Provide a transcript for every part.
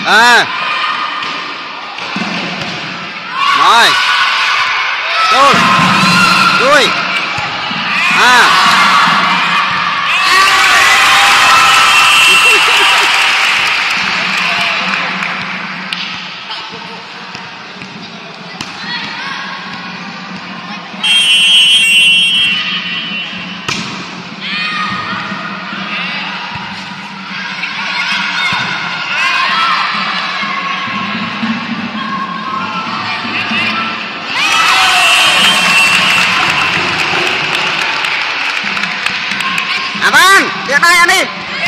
Rồi đuôi vâng, điện đây anh đi.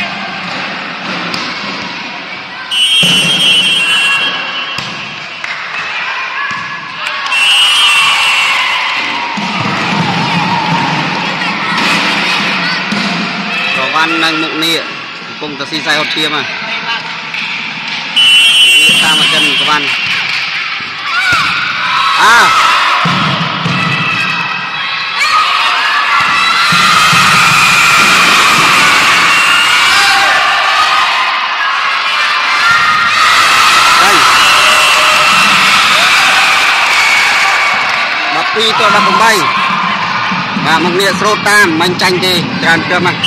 Có văn năng mụn nịa cùng ta xin sai hột kia mà ta mà chân có văn Pi tôi đặt bóng bay và một nghĩa sô tam mạnh tranh thì tràn cơ mà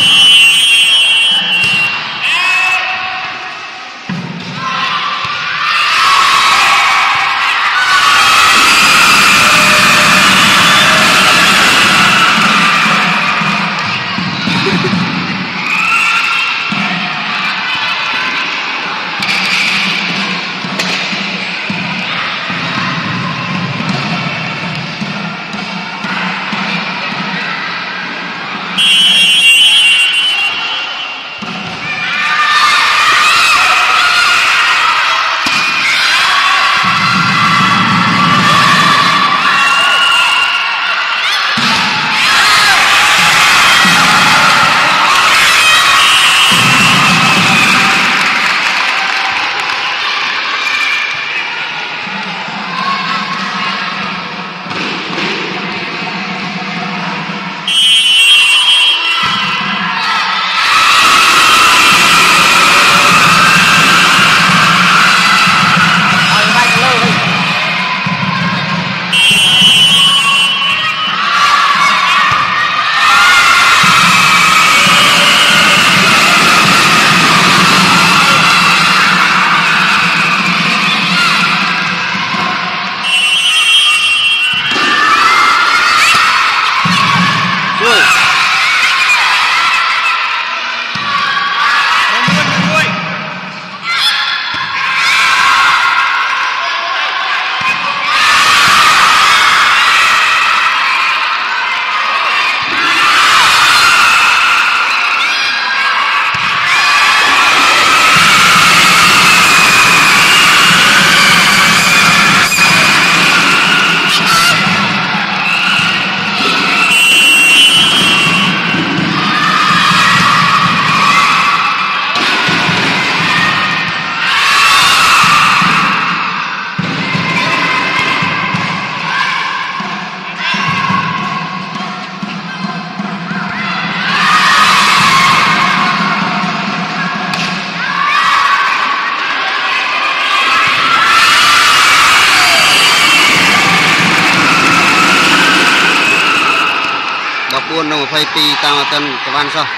buôn đâu phải pi tao mà tân các bạn sao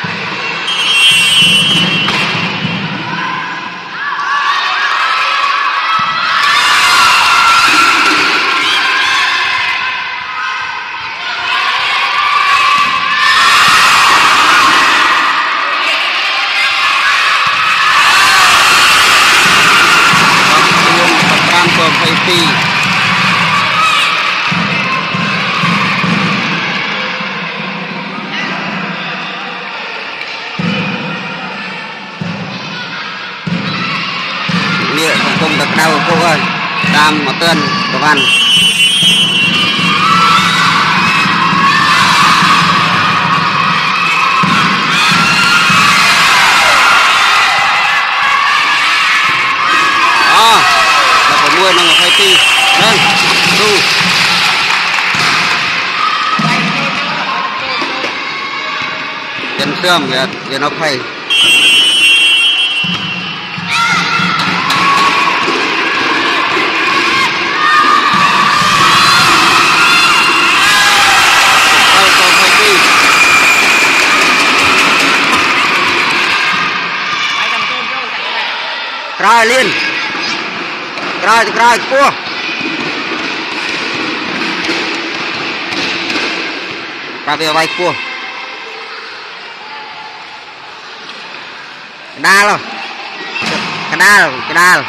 phải pi cùng được đâu cô ơi đam một tên của văn là phải mua nó phải ti lên tu dân xương về nó phải còi liền còi cua và về bay cua đa rồi cái đa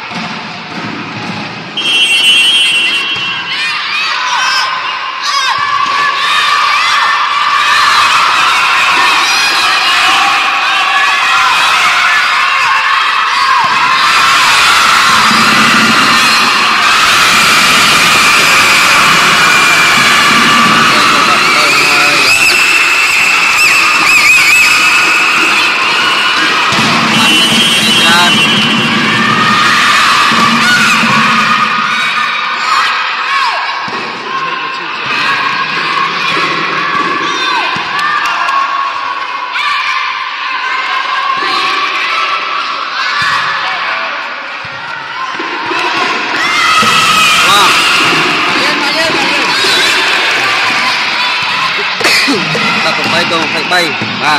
phải bay và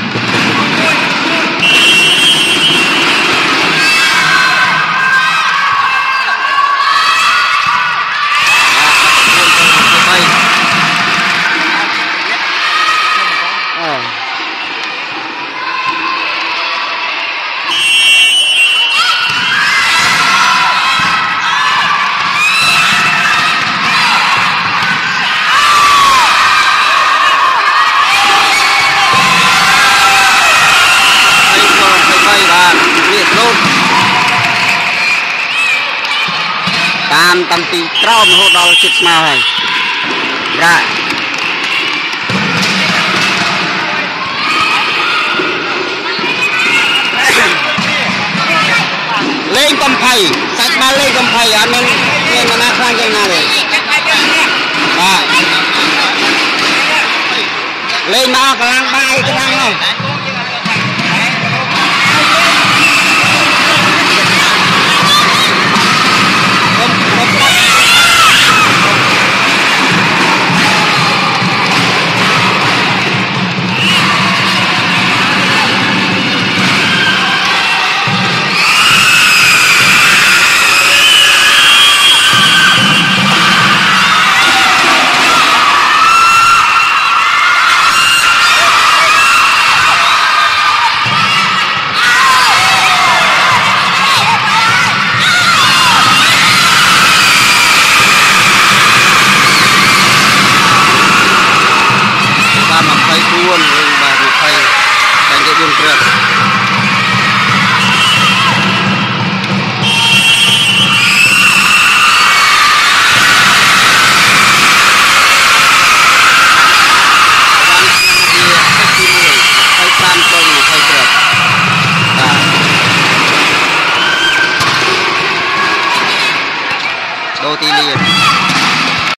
tam tí trao mà hốt đo chích màu này ra lên cầm phay sạch ba lên cầm phay anh nên mà nát khoan cái nào rồi lên mà cái lang bay cái lang không đô ti liền